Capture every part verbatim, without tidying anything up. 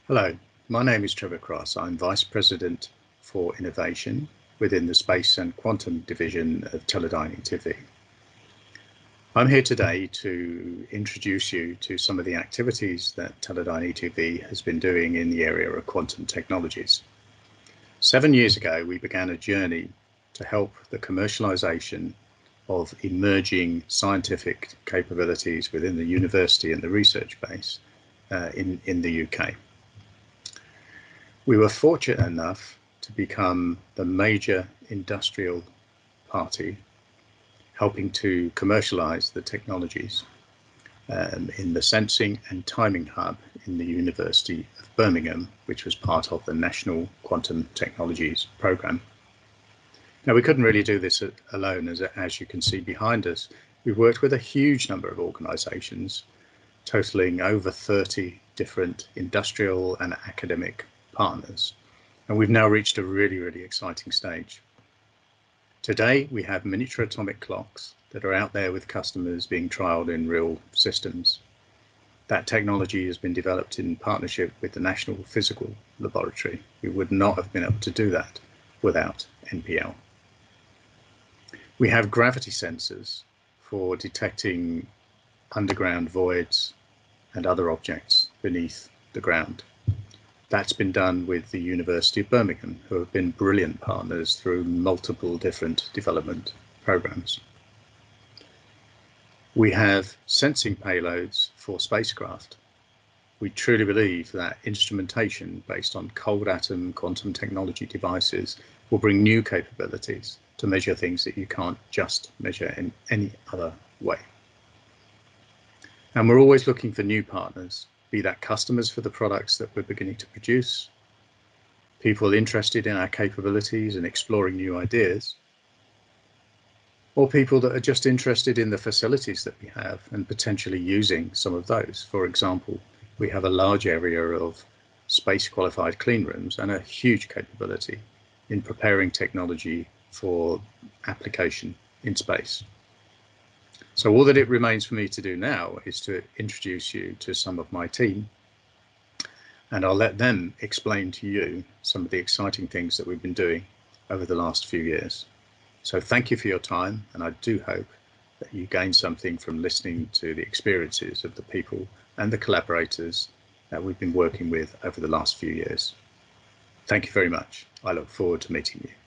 Hello, my name is Trevor Cross. I'm Vice President for Innovation within the Space and Quantum Division of Teledyne e two v. I'm here today to introduce you to some of the activities that Teledyne e two v has been doing in the area of quantum technologies. Seven years ago, we began a journey to help the commercialization of emerging scientific capabilities within the university and the research base uh, in, in the U K. We were fortunate enough to become the major industrial party helping to commercialize the technologies um, in the sensing and timing hub in the University of Birmingham, which was part of the National Quantum Technologies Programme. Now, we couldn't really do this alone, as, as you can see behind us. We've worked with a huge number of organisations, totaling over thirty different industrial and academic partners, and we've now reached a really, really exciting stage. Today, we have miniature atomic clocks that are out there with customers being trialled in real systems. That technology has been developed in partnership with the National Physical Laboratory. We would not have been able to do that without N P L. We have gravity sensors for detecting underground voids and other objects beneath the ground. That's been done with the University of Birmingham, who have been brilliant partners through multiple different development programs. We have sensing payloads for spacecraft. We truly believe that instrumentation based on cold atom quantum technology devices will bring new capabilities to measure things that you can't just measure in any other way. And we're always looking for new partners, be that customers for the products that we're beginning to produce, people interested in our capabilities and exploring new ideas, or people that are just interested in the facilities that we have and potentially using some of those. For example, we have a large area of space qualified clean rooms and a huge capability in preparing technology for application in space. So all that it remains for me to do now is to introduce you to some of my team, and I'll let them explain to you some of the exciting things that we've been doing over the last few years. So thank you for your time, and I do hope that you gain something from listening to the experiences of the people and the collaborators that we've been working with over the last few years. Thank you very much. I look forward to meeting you.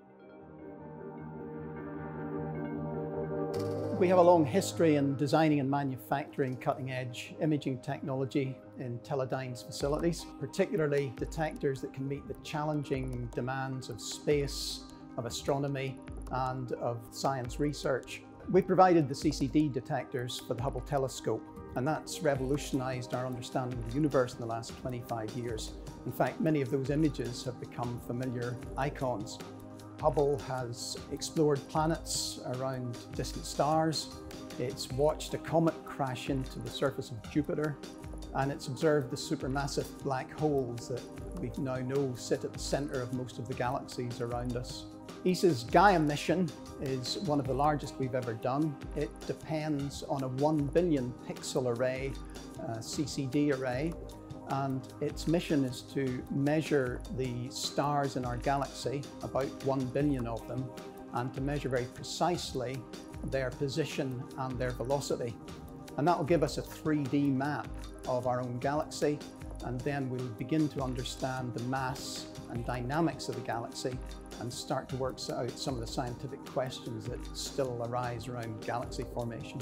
We have a long history in designing and manufacturing cutting-edge imaging technology in Teledyne's facilities, particularly detectors that can meet the challenging demands of space, of astronomy, and of science research. We provided the C C D detectors for the Hubble telescope, and that's revolutionized our understanding of the universe in the last twenty-five years. In fact, many of those images have become familiar icons. Hubble has explored planets around distant stars, it's watched a comet crash into the surface of Jupiter, and it's observed the supermassive black holes that we now know sit at the center of most of the galaxies around us. E S A's Gaia mission is one of the largest we've ever done. It depends on a one billion pixel array, uh, C C D array, and its mission is to measure the stars in our galaxy, about one billion of them, and to measure very precisely their position and their velocity. And that will give us a three D map of our own galaxy, and then we'll begin to understand the mass and dynamics of the galaxy and start to work out some of the scientific questions that still arise around galaxy formation.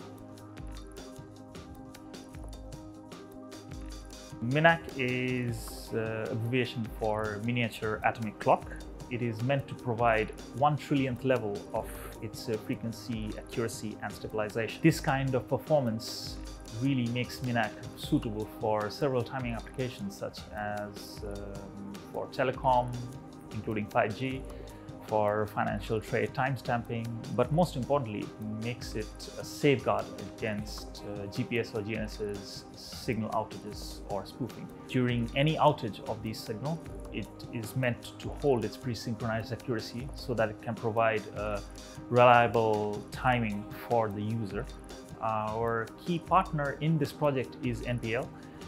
MINAC is uh, abbreviation for miniature atomic clock. It is meant to provide one trillionth level of its uh, frequency, accuracy and stabilization. This kind of performance really makes MINAC suitable for several timing applications, such as um, for telecom, including five G, for financial trade timestamping, but most importantly, it makes it a safeguard against uh, G P S or G N S S signal outages or spoofing. During any outage of the signal, it is meant to hold its pre-synchronized accuracy so that it can provide a reliable timing for the user. Our key partner in this project is N P L.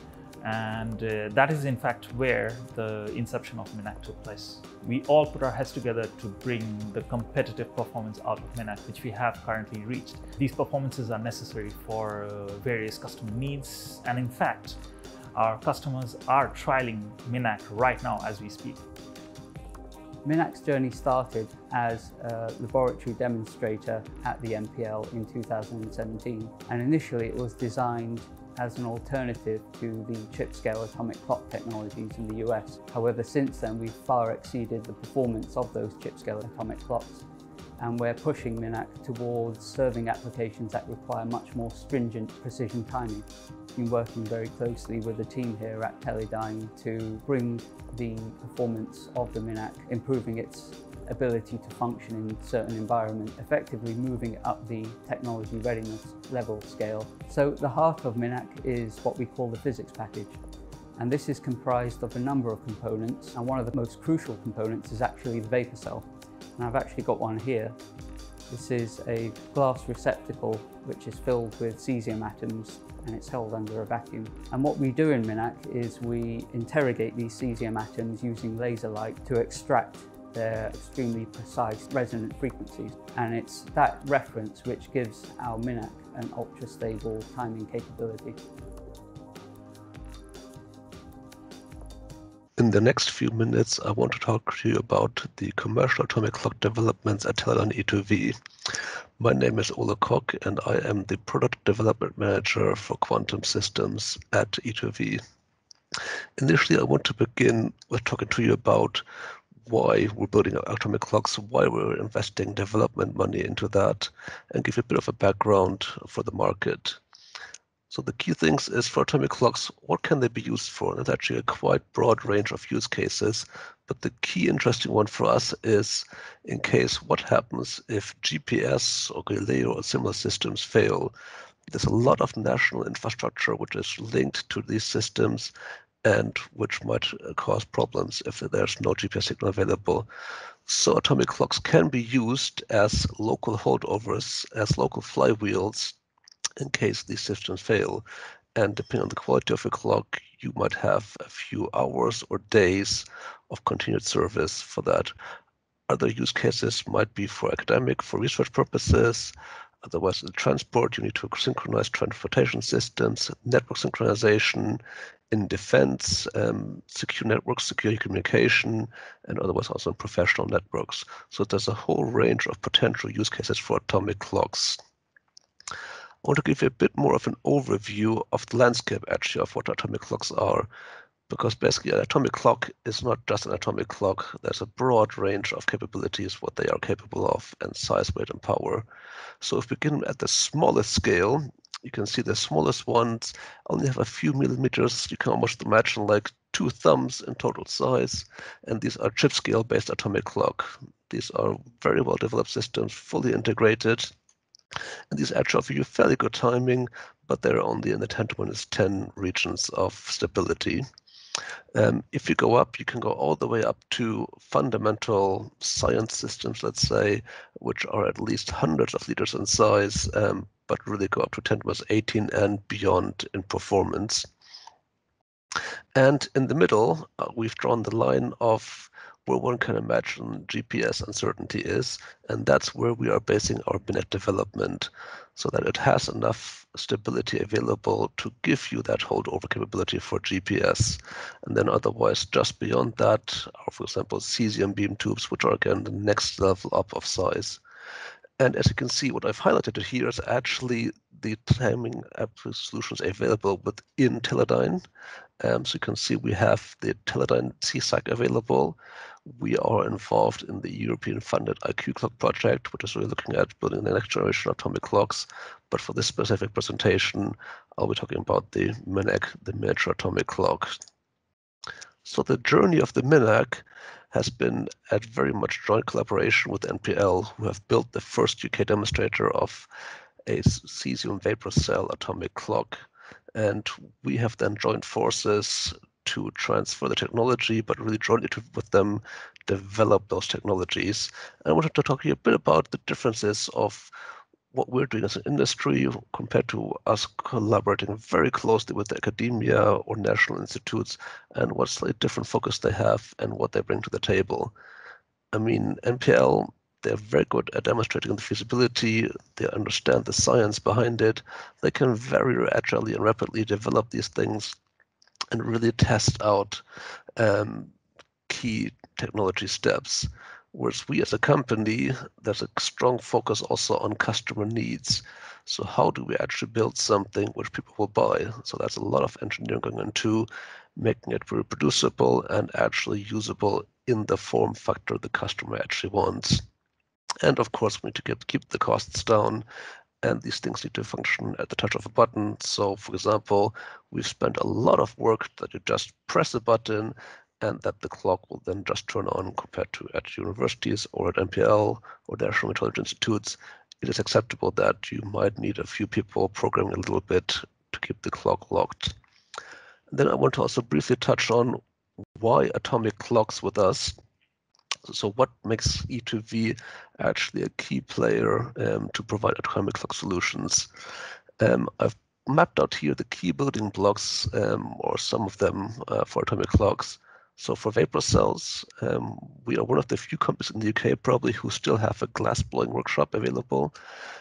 And uh, that is in fact where the inception of Minac took place. We all put our heads together to bring the competitive performance out of Minac, which we have currently reached. These performances are necessary for uh, various customer needs, and in fact, our customers are trialing Minac right now as we speak. Minac's journey started as a laboratory demonstrator at the M P L in two thousand seventeen, and initially it was designed as an alternative to the chip-scale atomic clock technologies in the U S. However, since then we've far exceeded the performance of those chip-scale atomic clocks, and we're pushing Minac towards serving applications that require much more stringent precision timing. We've been working very closely with the team here at Teledyne to bring the performance of the Minac, improving its ability to function in certain environments, effectively moving it up the technology readiness level scale. So the heart of Minac is what we call the physics package. And this is comprised of a number of components, and one of the most crucial components is actually the vapor cell. And I've actually got one here. This is a glass receptacle which is filled with cesium atoms, and it's held under a vacuum. And what we do in Minac is we interrogate these cesium atoms using laser light to extract their extremely precise resonant frequencies. And it's that reference which gives our Minac an ultra-stable timing capability. In the next few minutes, I want to talk to you about the commercial atomic clock developments at Teledyne e two v. My name is Ole Koch, and I am the Product Development Manager for Quantum Systems at e two v. Initially, I want to begin with talking to you about why we're building atomic clocks, why we're investing development money into that, and give you a bit of a background for the market. So the key things is for atomic clocks, what can they be used for? And it's actually a quite broad range of use cases, but the key interesting one for us is in case what happens if G P S or Galileo or similar systems fail. There's a lot of national infrastructure which is linked to these systems and which might cause problems if there's no G P S signal available. So atomic clocks can be used as local holdovers, as local flywheels, in case these systems fail. And depending on the quality of your clock, you might have a few hours or days of continued service for that. Other use cases might be for academic, for research purposes. Otherwise, in transport, you need to synchronize transportation systems, network synchronization, in defense, um, secure networks, secure communication, and otherwise also in professional networks. So there's a whole range of potential use cases for atomic clocks. I want to give you a bit more of an overview of the landscape actually of what atomic clocks are, because basically an atomic clock is not just an atomic clock. There's a broad range of capabilities, what they are capable of, and size, weight, and power. So if we begin at the smallest scale, you can see the smallest ones only have a few millimeters. You can almost imagine like two thumbs in total size, and these are chip scale based atomic clock. These are very well developed systems, fully integrated. And these actually offer you fairly good timing, but they're only in the ten to minus ten regions of stability. Um, if you go up, you can go all the way up to fundamental science systems, let's say, which are at least hundreds of liters in size, um, but really go up to ten to minus eighteen and beyond in performance. And in the middle, uh, we've drawn the line of where one can imagine G P S uncertainty is, and that's where we are basing our Minac development, so that it has enough stability available to give you that holdover capability for G P S. And then otherwise, just beyond that are, for example, cesium beam tubes, which are again the next level up of size. And as you can see, what I've highlighted here is actually the timing solutions available within Teledyne. Um, so you can see we have the Teledyne C S A C available. We are involved in the European-funded I Q clock project, which is really looking at building the next generation of atomic clocks. But for this specific presentation, I'll be talking about the Minac, the miniature atomic clock. So the journey of the Minac has been at very much joint collaboration with N P L, who have built the first U K demonstrator of a cesium vapor cell atomic clock. And we have then joined forces to transfer the technology, but really jointly to, with them, develop those technologies. And I wanted to talk to you a bit about the differences of what we're doing as an industry compared to us collaborating very closely with the academia or national institutes, and what slightly different focus they have and what they bring to the table. I mean, N P L, they're very good at demonstrating the feasibility, they understand the science behind it, they can very agilely and rapidly develop these things and really test out um, key technology steps. Whereas we as a company, there's a strong focus also on customer needs. So how do we actually build something which people will buy? So that's a lot of engineering going into making it reproducible and actually usable in the form factor the customer actually wants. And of course, we need to get, keep the costs down, and these things need to function at the touch of a button. So for example, we've spent a lot of work that you just press a button and that the clock will then just turn on, compared to at universities or at N P L or national metrology institutes. It is acceptable that you might need a few people programming a little bit to keep the clock locked. And then I want to also briefly touch on why atomic clocks with us. So what makes E two V actually a key player um, to provide atomic clock solutions? Um, I've mapped out here the key building blocks, um, or some of them, uh, for atomic clocks. So for vapor cells, um, we are one of the few companies in the U K probably who still have a glass blowing workshop available.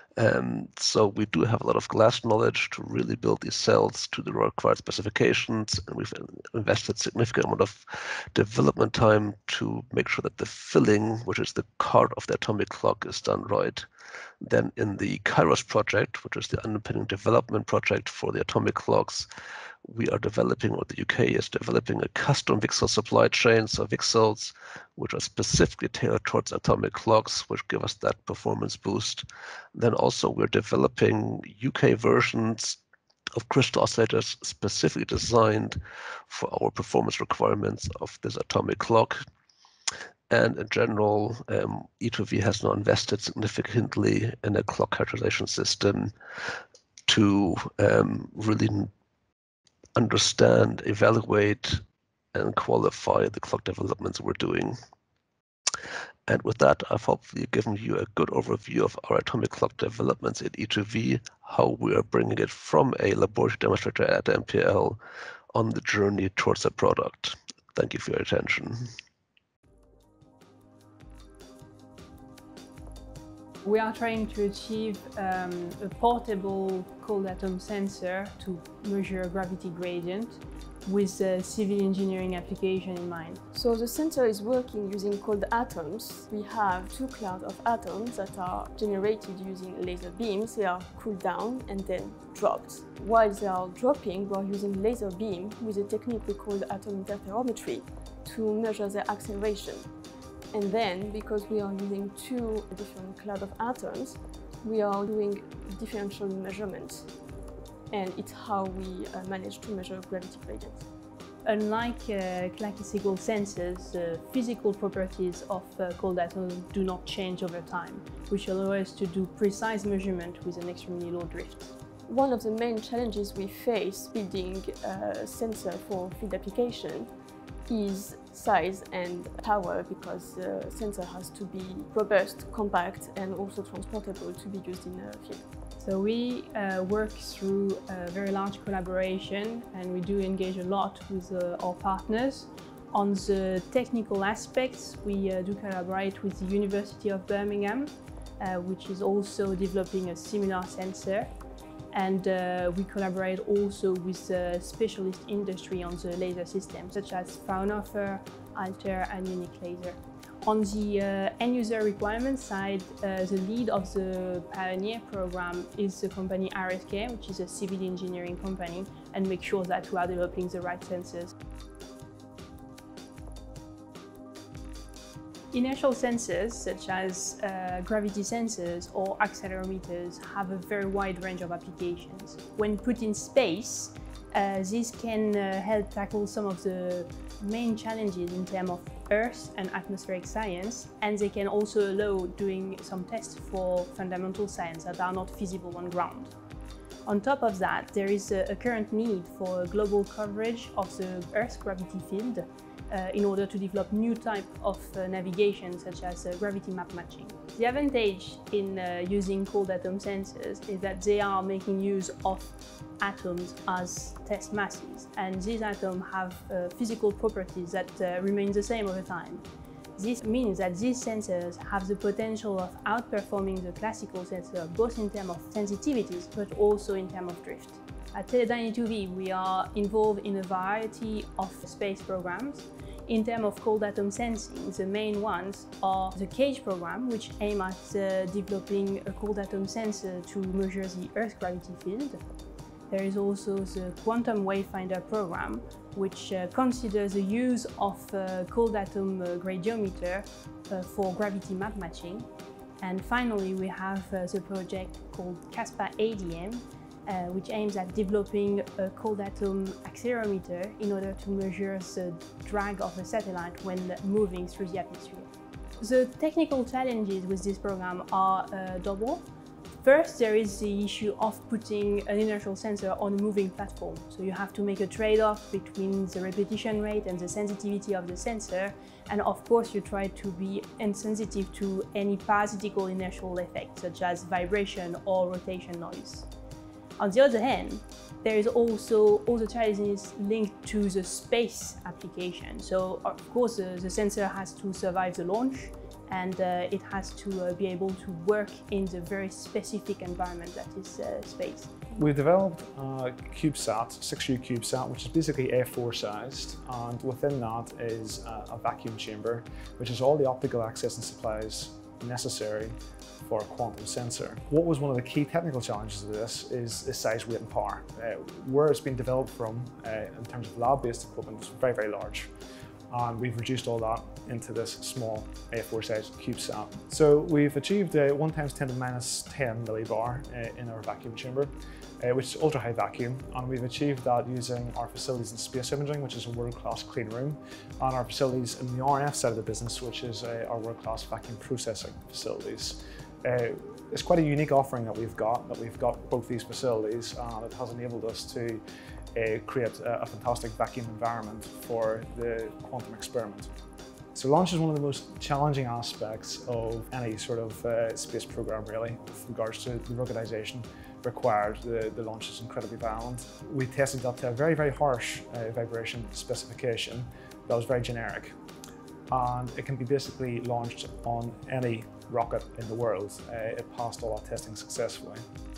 Um, so we do have a lot of glass knowledge to really build these cells to the required specifications, and we've invested significant amount of development time to make sure that the filling, which is the core of the atomic clock, is done right. Then in the Kairos project, which is the underpinning development project for the atomic clocks, we are developing, or the U K is developing, a custom VCSEL supply chain, so VCSELs, which are specifically tailored towards atomic clocks, which give us that performance boost. Then also we're developing U K versions of crystal oscillators specifically designed for our performance requirements of this atomic clock. And in general, um, E two V has now invested significantly in a clock characterization system to um, really understand, evaluate, and qualify the clock developments we're doing. And with that, I've hopefully given you a good overview of our atomic clock developments at E two V, how we are bringing it from a laboratory demonstrator at N P L on the journey towards a product. Thank you for your attention. We are trying to achieve um, a portable cold atom sensor to measure gravity gradient with a civil engineering application in mind. So the sensor is working using cold atoms. We have two clouds of atoms that are generated using laser beams. They are cooled down and then dropped. While they are dropping, we are using laser beam with a technique we call atom interferometry to measure their acceleration. And then, because we are using two different clouds of atoms, we are doing differential measurements. And it's how we uh, manage to measure gravity gradient. Unlike uh, classical sensors, the uh, physical properties of uh, cold atoms do not change over time, which allow us to do precise measurement with an extremely low drift. One of the main challenges we face building a sensor for field application is size and power, because the sensor has to be robust, compact, and also transportable to be used in a field. So we uh, work through a very large collaboration, and we do engage a lot with uh, our partners. On the technical aspects, we uh, do collaborate with the University of Birmingham, uh, which is also developing a similar sensor. And uh, we collaborate also with uh, specialist industry on the laser system, such as Fraunhofer, Altair, and Unique Laser. On the uh, end-user requirement side, uh, the lead of the Pioneer program is the company R S K, which is a civil engineering company, and make sure that we are developing the right sensors. Inertial sensors, such as uh, gravity sensors or accelerometers, have a very wide range of applications. When put in space, uh, these can uh, help tackle some of the main challenges in terms of Earth and atmospheric science, and they can also allow doing some tests for fundamental science that are not feasible on ground. On top of that, there is a, a current need for global coverage of the Earth's gravity field, uh, in order to develop new type of uh, navigation, such as uh, gravity map matching. The advantage in uh, using cold atom sensors is that they are making use of atoms as test masses, and these atoms have uh, physical properties that uh, remain the same over time. This means that these sensors have the potential of outperforming the classical sensor, both in terms of sensitivities but also in terms of drift. At Teledyne e two v, we are involved in a variety of space programs. In terms of cold atom sensing, the main ones are the CAGE program, which aim at uh, developing a cold atom sensor to measure the Earth's gravity field. There is also the Quantum Wayfinder program, which uh, considers the use of uh, cold atom uh, gradiometer uh, for gravity map matching. And finally, we have uh, the project called CASPA A D M, uh, which aims at developing a cold atom accelerometer in order to measure the drag of a satellite when moving through the atmosphere. The technical challenges with this program are uh, double. First, there is the issue of putting an inertial sensor on a moving platform. So you have to make a trade-off between the repetition rate and the sensitivity of the sensor. And of course, you try to be insensitive to any parasitical inertial effect, such as vibration or rotation noise. On the other hand, there is also all the challenges linked to the space application. So of course, uh, the sensor has to survive the launch, and uh, it has to uh, be able to work in the very specific environment that is uh, space. We've developed a CubeSat, six U CubeSat, which is basically A four sized, and within that is a, a vacuum chamber, which has all the optical access and supplies necessary for a quantum sensor. What was one of the key technical challenges of this is, is size, weight and power. Uh, where it's been developed from uh, in terms of lab-based equipment is very, very large. And we've reduced all that into this small A four size CubeSat. So we've achieved a one times ten to the minus ten millibar uh, in our vacuum chamber, uh, which is ultra high vacuum, and we've achieved that using our facilities in space imaging, which is a world-class clean room, and our facilities in the R F side of the business, which is uh, our world-class vacuum processing facilities. Uh, it's quite a unique offering that we've got, that we've got both these facilities, and it has enabled us to Uh, create a, a fantastic vacuum environment for the quantum experiment. So launch is one of the most challenging aspects of any sort of uh, space program, really, with regards to the ruggedization required. The, the launch is incredibly violent. We tested that to a very, very harsh uh, vibration specification that was very generic. And it can be basically launched on any rocket in the world. Uh, it passed all our testing successfully.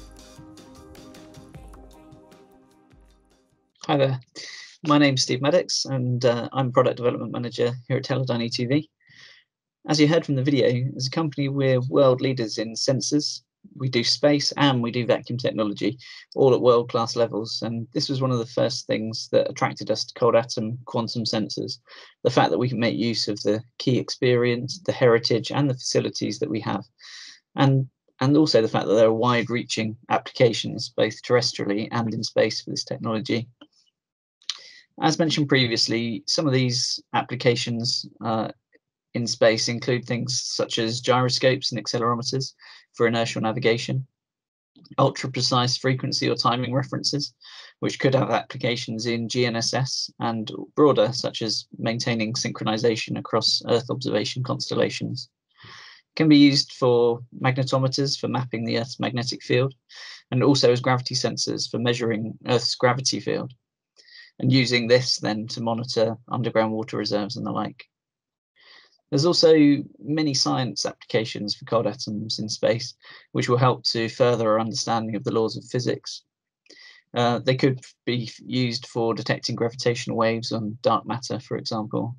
Hi there, my name's Steve Maddox, and uh, I'm Product Development Manager here at Teledyne e two v. As you heard from the video, as a company, we're world leaders in sensors. We do space and we do vacuum technology, all at world-class levels. And this was one of the first things that attracted us to cold atom quantum sensors. The fact that we can make use of the key experience, the heritage and the facilities that we have. And And also the fact that there are wide-reaching applications, both terrestrially and in space, for this technology. As mentioned previously, some of these applications uh, in space include things such as gyroscopes and accelerometers for inertial navigation, ultra-precise frequency or timing references, which could have applications in G N S S, and broader, such as maintaining synchronization across Earth observation constellations. Can be used for magnetometers for mapping the Earth's magnetic field, and also as gravity sensors for measuring Earth's gravity field, and using this then to monitor underground water reserves and the like. There's also many science applications for cold atoms in space, which will help to further our understanding of the laws of physics. Uh, they could be used for detecting gravitational waves on dark matter, for example.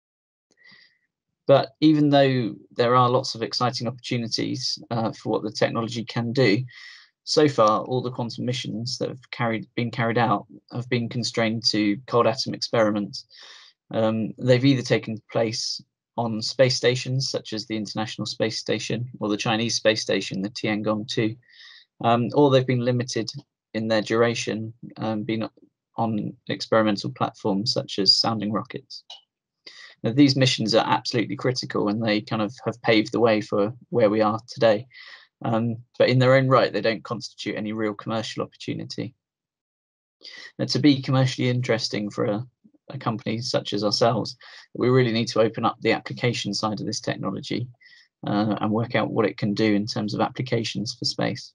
But even though there are lots of exciting opportunities uh, for what the technology can do, so far all the quantum missions that have carried, been carried out have been constrained to cold atom experiments. Um, they've either taken place on space stations such as the International Space Station or the Chinese space station, the Tiangong two, um, or they've been limited in their duration, um, being on experimental platforms such as sounding rockets. Now, these missions are absolutely critical, and they kind of have paved the way for where we are today. Um, but in their own right, they don't constitute any real commercial opportunity. Now, to be commercially interesting for a, a company such as ourselves, we really need to open up the application side of this technology uh, and work out what it can do in terms of applications for space.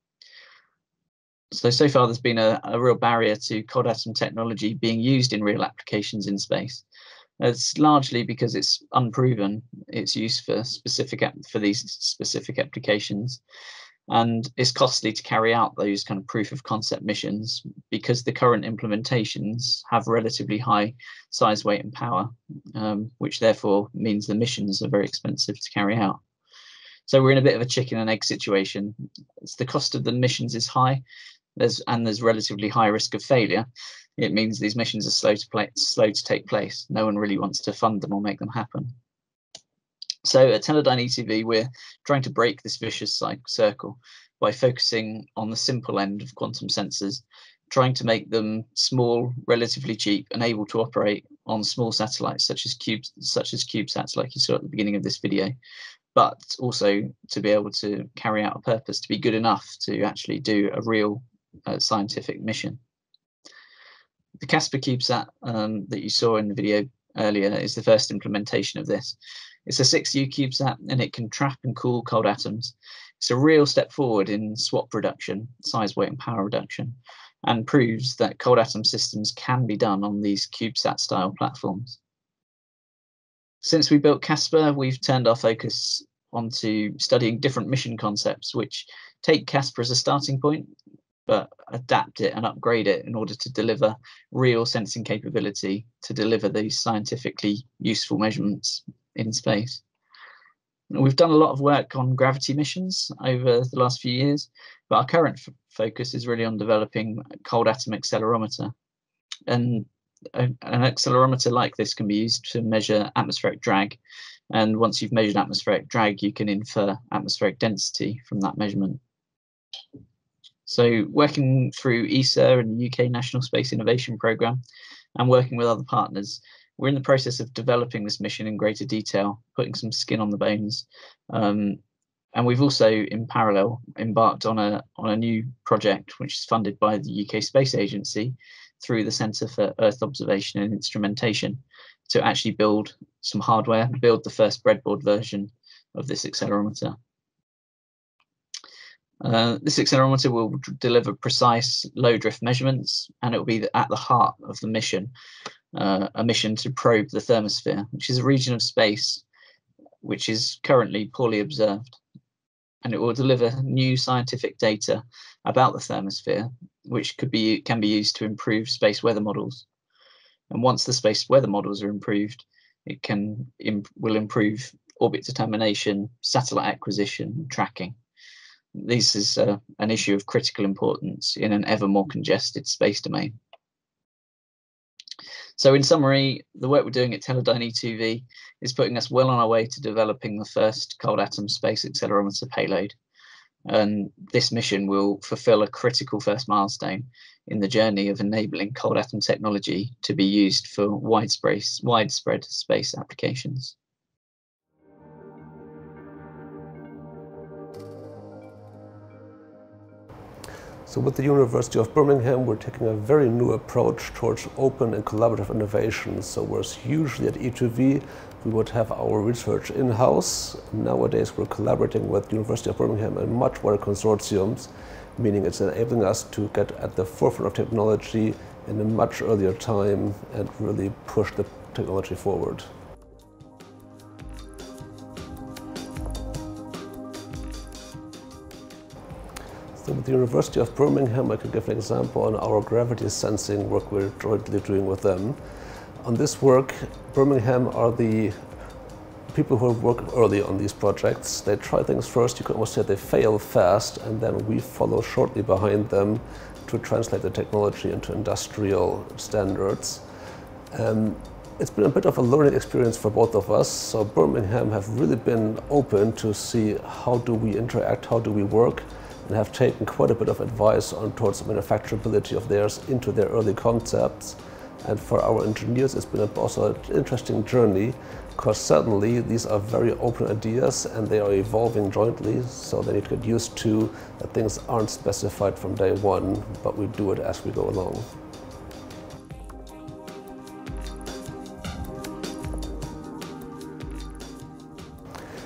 So, so far there's been a, a real barrier to cold atom technology being used in real applications in space. It's largely because it's unproven its use for specific for these specific applications, and it's costly to carry out those kind of proof of concept missions because the current implementations have relatively high size, weight, and power, um, which therefore means the missions are very expensive to carry out. So we're in a bit of a chicken and egg situation. It's the cost of the missions is high, there's and there's relatively high risk of failure. It means these missions are slow to play, slow to take place. No one really wants to fund them or make them happen. So at Teledyne e two v, we're trying to break this vicious circle by focusing on the simple end of quantum sensors, trying to make them small, relatively cheap, and able to operate on small satellites such as cubes, such as CubeSats, like you saw at the beginning of this video, but also to be able to carry out a purpose, to be good enough to actually do a real uh, scientific mission. The Casper CubeSat um, that you saw in the video earlier is the first implementation of this. It's a six U CubeSat and it can trap and cool cold atoms. It's a real step forward in swap reduction, size, weight, and power reduction, and proves that cold atom systems can be done on these CubeSat style platforms. Since we built Casper, we've turned our focus onto studying different mission concepts, which take Casper as a starting point, but adapt it and upgrade it in order to deliver real sensing capability to deliver these scientifically useful measurements in space. We've done a lot of work on gravity missions over the last few years, but our current focus is really on developing a cold atom accelerometer. And a, an accelerometer like this can be used to measure atmospheric drag. And once you've measured atmospheric drag, you can infer atmospheric density from that measurement. So working through E S A and the U K National Space Innovation Programme and working with other partners, we're in the process of developing this mission in greater detail, putting some skin on the bones. Um, and we've also, in parallel, embarked on a, on a new project, which is funded by the U K Space Agency through the Centre for Earth Observation and Instrumentation, to actually build some hardware, build the first breadboard version of this accelerometer. Uh, this accelerometer will deliver precise low drift measurements, and it will be at the heart of the mission, uh, a mission to probe the thermosphere, which is a region of space which is currently poorly observed. And it will deliver new scientific data about the thermosphere, which could be can be used to improve space weather models. And once the space weather models are improved, it can imp will improve orbit determination, satellite acquisition, and tracking. This is uh, an issue of critical importance in an ever more congested space domain. So in summary, the work we're doing at Teledyne e two v is putting us well on our way to developing the first cold atom space accelerometer payload. And this mission will fulfill a critical first milestone in the journey of enabling cold atom technology to be used for widespread, widespread space applications. So with the University of Birmingham, we're taking a very new approach towards open and collaborative innovation. So whereas usually at e two v, we would have our research in-house, nowadays we're collaborating with the University of Birmingham and much wider consortiums, meaning it's enabling us to get at the forefront of technology in a much earlier time and really push the technology forward. So with the University of Birmingham, I could give an example on our gravity sensing work we're jointly doing with them. On this work, Birmingham are the people who work early on these projects. They try things first, you could almost say they fail fast, and then we follow shortly behind them to translate the technology into industrial standards. Um, it's been a bit of a learning experience for both of us. So Birmingham have really been open to see how do we interact, how do we work, and have taken quite a bit of advice on towards the manufacturability of theirs into their early concepts. And for our engineers, it's been also an interesting journey, because suddenly these are very open ideas and they are evolving jointly, so they need to get used to that things aren't specified from day one, but we do it as we go along.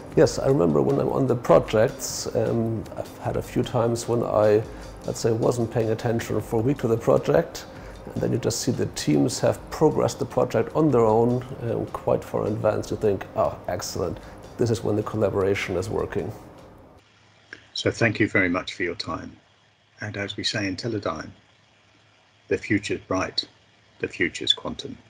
Yes, I remember when I'm on the projects, um, I've had a few times when I, let's say, wasn't paying attention for a week to the project, and then you just see the teams have progressed the project on their own um, quite far in advance. You think, oh, excellent, this is when the collaboration is working. So thank you very much for your time. And as we say in Teledyne, the future's bright, the future's quantum.